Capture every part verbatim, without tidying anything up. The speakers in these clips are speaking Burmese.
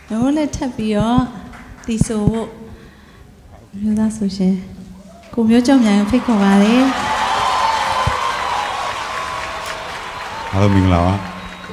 တော့လည်းထပ်ပြီးတော့တီဆိုဖို့မျိုးသားဆိုရှင်ကိုမျိုးကျော်မြိုင်ဖိတ်ခေါ်ပါတယ်အားလုံးမင်္ဂလာပါ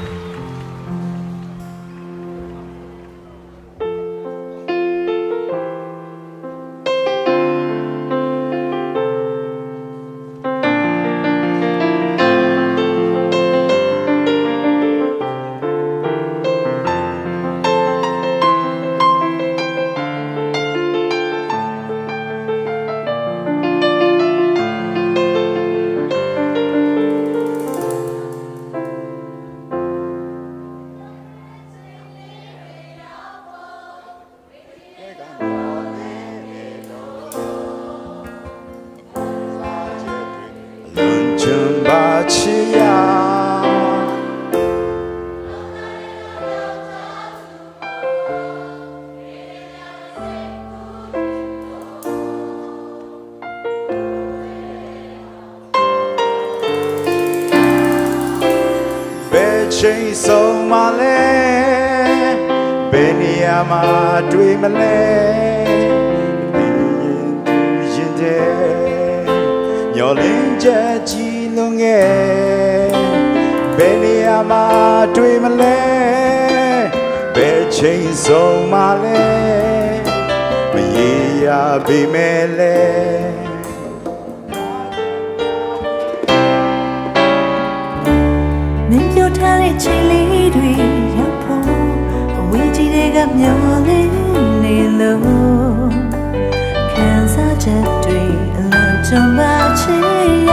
ချိန်ဆုံးမလဲဘယ်နေရာမှာတွေ့မလဲဘယ်ရင်သူရင်တဲ့မျောလင်းချက်ကြည်လွန်ငယ်ဘယ်နေရာမှာတွေ့မလဲဘယ်ချိန်ဆုံးမလဲမရေရာပေမဲ့လဲထားတဲ့ချိန်လေးတွေရောက်ဖို့အဝေးကြီးတွေကမျောလင်းနေလို့ခံစားချက်တွေအလုံးစုံပါချေရ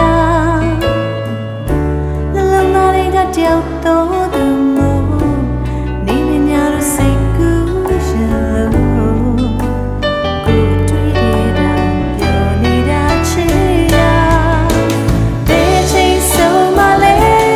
နှလုံးသားတွေကတယောက်တော့သူမို့နေမညာလို့စိတ်ကူးရှင်လို့ကိုတွေ့ရတာပြောနေတာချေရဘယ်ချိန်ဆုံးမလဲ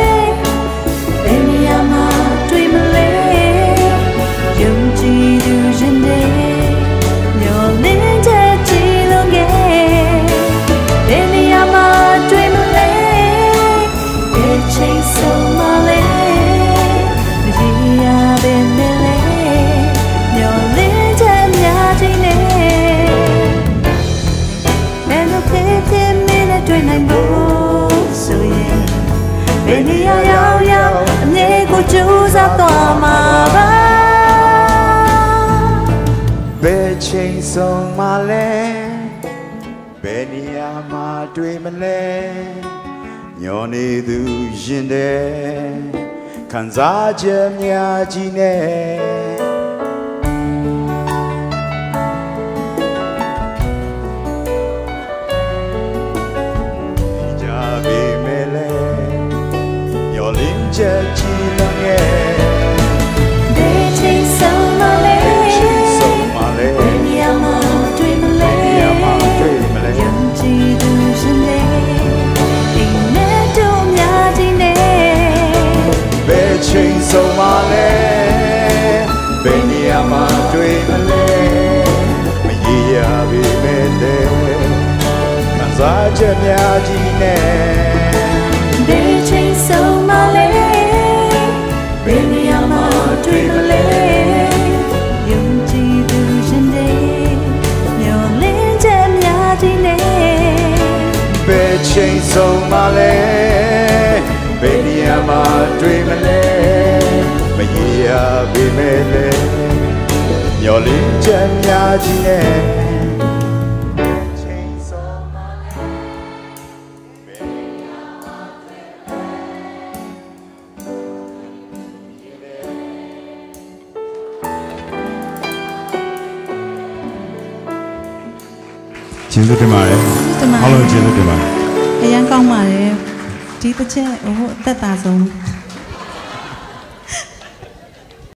ဘယ်နေရာရောက်ရောက်အမြဲကိုကြိုးစားသွားမှာပါဘယ်ချိန်ဆုံးမလဲဘယ်နေရာမှာတွေ့မလဲညောနေသူရင်တဲ့ခံစားချက်များကြီးနဲ့ချက်ကြည်လွန်ရဲ့ဘယ်ချိန်ဆုံးမလဲဘယ်ချိန်ဆုံးမလဲဘယ်နေရာမှာတွေ့မလဲဘယ်နေရာမှာတွေ့မလဲယုံကြည်သူရှင်နဲ့ဒီနဲ့တို့များကြီးနဲ့ဘယ်ချိန်ဆုံးမလဲဘယ်နေရာမှာတွေ့မလဲမရေရာပေမဲ့တဲ့ခံစားချက်များကြီးနဲ့ဘယ်ချိန်ဆုံးမလဲဘယ်နေရာမှာတွေ့မလဲယုံကြည်သူရှင်တဲ့မျောလင်းချက်များကြီးနဲ့ဘယ်ချိန်ဆုံးမလဲဘယ်နေရာမှာတွေ့မလဲမရေရာပေမဲ့လဲမျောလင်းချက်များကြီးနဲ့ကျေးဇူးတင်ပါတယ်အားလုံးကျေးဇူးတင်ပါတယ်အရန်ကောင်းပါတယ်ဒီတစ်ချက်ဟိုအသက်တာဆုံး